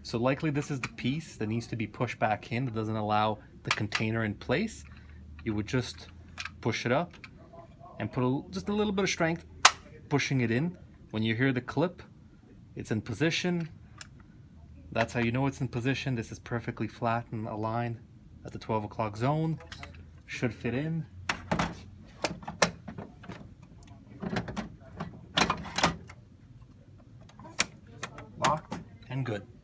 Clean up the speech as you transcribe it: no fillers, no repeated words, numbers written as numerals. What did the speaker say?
So likely this is the piece that needs to be pushed back in, that doesn't allow the container in place. You would just push it up and put just a little bit of strength pushing it in. When you hear the clip, it's in position. That's how you know it's in position. This is perfectly flat and aligned at the 12 o'clock zone. Should fit in. Locked and good.